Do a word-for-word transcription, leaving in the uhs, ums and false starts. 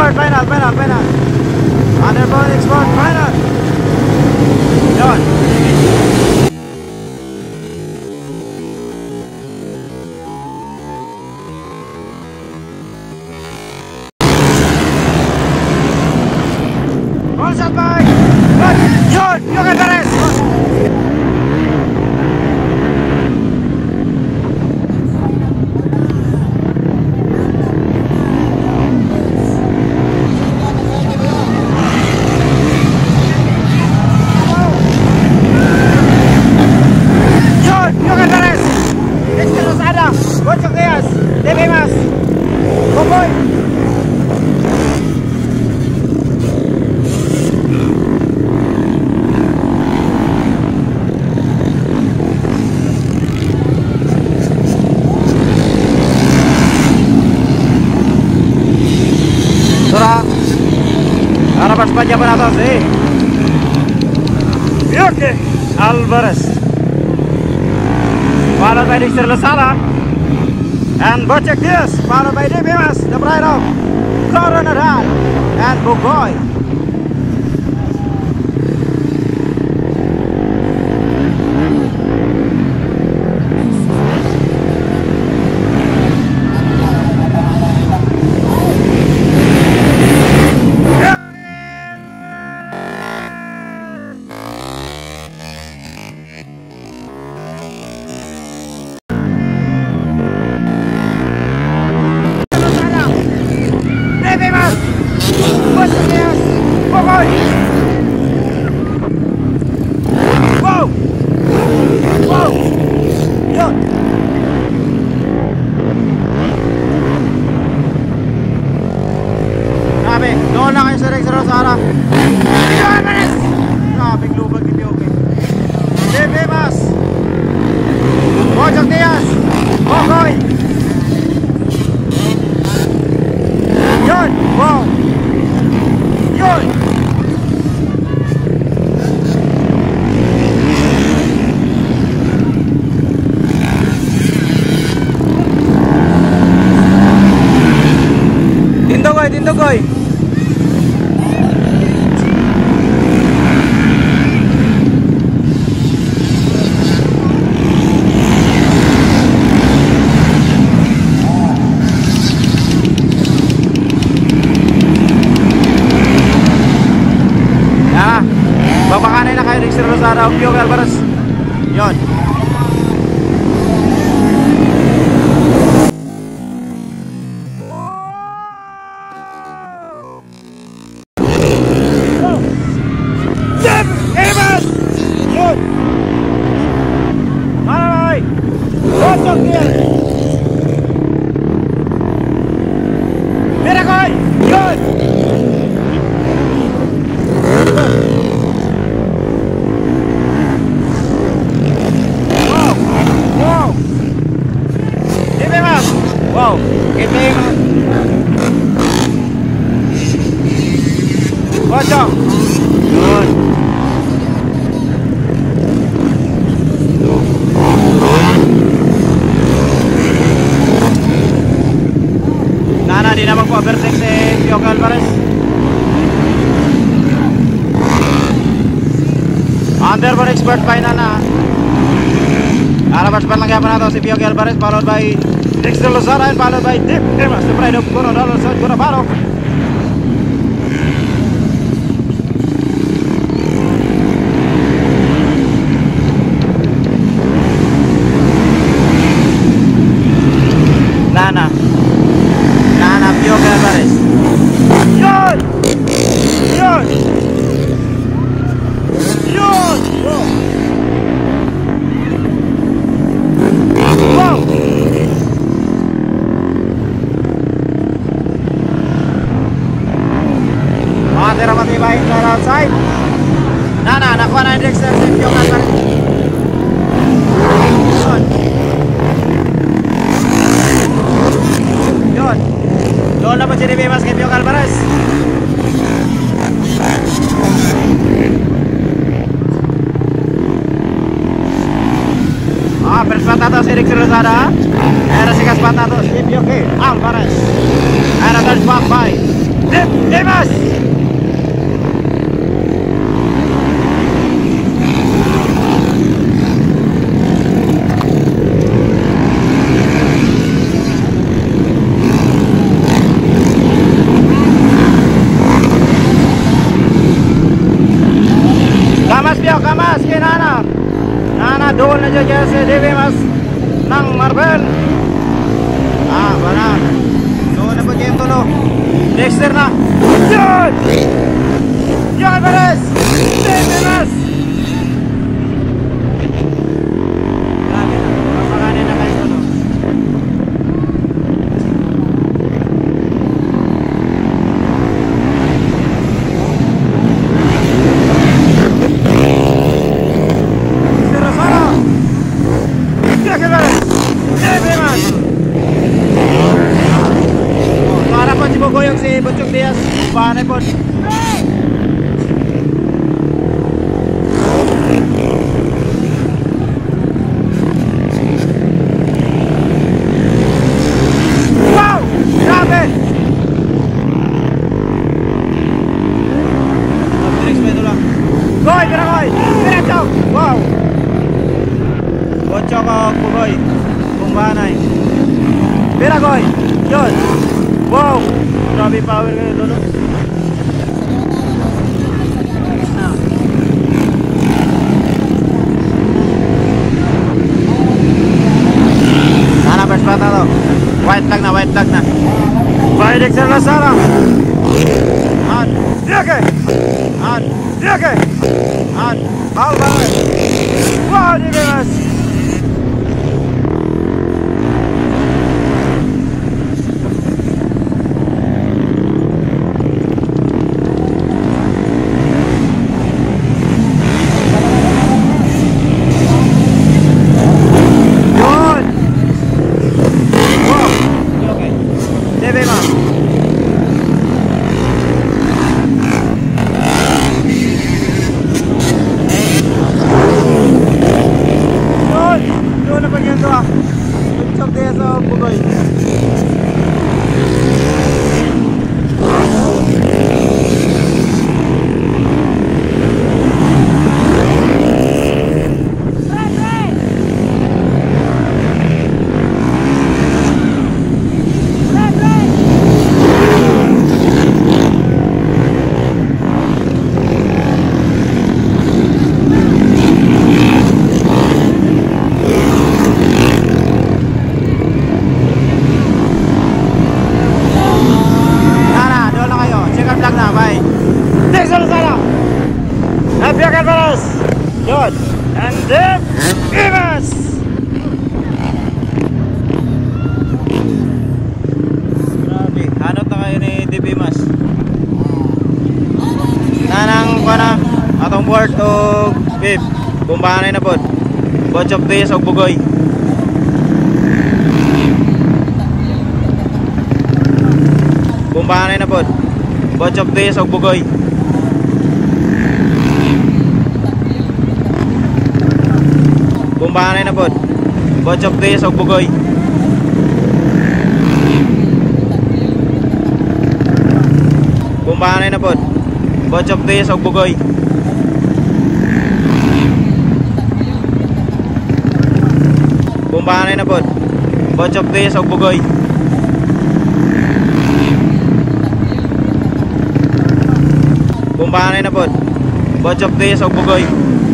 expert, final, final, final. Underbone expert, final. Yun. All shot by. Good. Yun. Yun ang Perez. Harapan sepanjang atas eh. Yoke Alvarez. Followed by Dexter Lozada and Bocek Diaz. Followed by Dave Emas, the bride of Coronadal and Bugoy. Doon na kayo sa Rex Rosara. Grabing lubag ni Pioke. Dave Emas, Bocek Diaz, Bugoy. Yun! Wow! Yun! Tindogoy, Tindogoy. Babakanay na kayo Dexter Lozada o Pioke Alvarez. Yun. Dave Emas! Yun! Maramay! Bocek Diaz! Miracoy! Yun! Wow, kita yang Bocek. Good. Nana di na magpo-overtake si Pioke Alvarez. Underbone expert final na. Harapan cepat lang yapan nato si Pioke Alvarez, followed by Dexter Lozada and followed by Dave Emas, the pride of Coronadal and South Coronado. Nana Nana Pioke Alvarez. Yun! Yun! Yun! Wow! Matira matibayin na outside. Nana, nakuha na yung Dexter si Pioke Alvarez. Yun. Yun. Doon na pa si Dave Emas kay Pioke Alvarez. Ah, first spot nato si Dexter Lozada. Era si spot nato si Pioke Alvarez. And a third spot by Dip Dimas. Kamas Pio, kamas kay Nana. Nana doon na dyan si D V Mas ng Marvel. Ah, wala. Doon na po dyan tulo. Dexter na. Yun! Yun, Perez! D V Mas! Grabe na. Masakanin na kayo tulo. Bogoyong si Butchok Diaz, bahanay po. Wow! Grabe! Mabilis pa ito lang. Goy! Tira Goy! Diretso! Wow! Butchok o Bogoy, kung bahanay. Tira Goy! Yun! Wow! Grabe power kayo doon. Sana first bata to. White tag na, white tag na. White Dexter na sana. An, diake! An, diake! An, bal bal. Wow, di bebas. Yun. And then Dimas. Grabe, hanot na kayo ni D V Mas. Nanang pana atong board o beef. Bumbahanay na pod. Butchok Diaz o Bugoy. Bumbahanay na pod. Butchok Diaz o Bugoy. Bumbahanay na pod. Butchok Diaz o Bugoy. Bumbahanay na pod. Butchok Diaz o Bugoy. Bumbahanay na pod. Butchok Diaz o Bugoy. Bumbahanay na pod. Butchok Diaz o Bugoy.